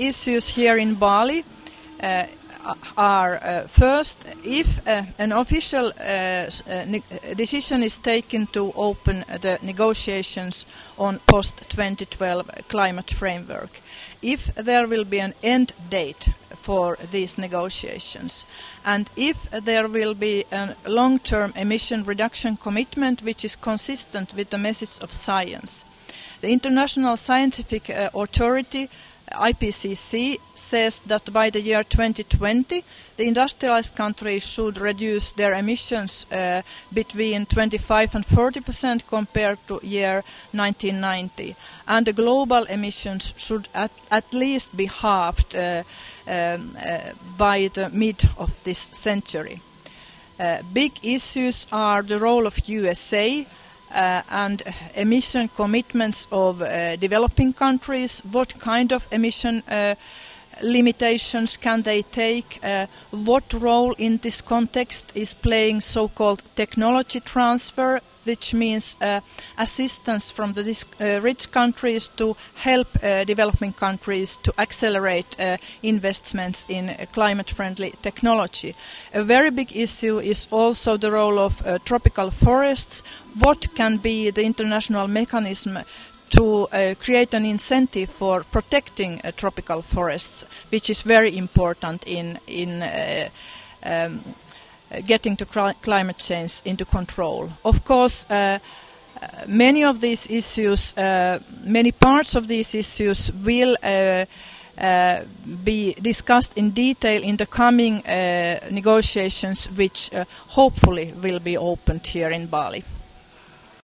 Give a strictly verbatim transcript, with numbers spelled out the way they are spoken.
issues here in Bali uh, are uh, first, if uh, an official uh, uh, ne decision is taken to open uh, the negotiations on post twenty twelve climate framework, if there will be an end date for these negotiations, and if there will be a long-term emission reduction commitment which is consistent with the message of science. The International Scientific uh, Authority, I P C C, says that by the year twenty twenty, the industrialized countries should reduce their emissions uh, between twenty-five and forty percent compared to year nineteen ninety, and the global emissions should at, at least be halved uh, um, uh, by the mid of this century. Uh, big issues are the role of U S A Uh, and emission commitments of uh, developing countries. What kind of emission uh, limitations can they take? Uh, what role in this context is playing so-called technology transfer, which means uh, assistance from the uh, rich countries to help uh, developing countries to accelerate uh, investments in uh, climate-friendly technology. A very big issue is also the role of uh, tropical forests. What can be the international mechanism to uh, create an incentive for protecting uh, tropical forests, which is very important in, in uh, um, getting to climate change into control. Of course, uh, many of these issues, uh, many parts of these issues will uh, uh, be discussed in detail in the coming uh, negotiations, which uh, hopefully will be opened here in Bali.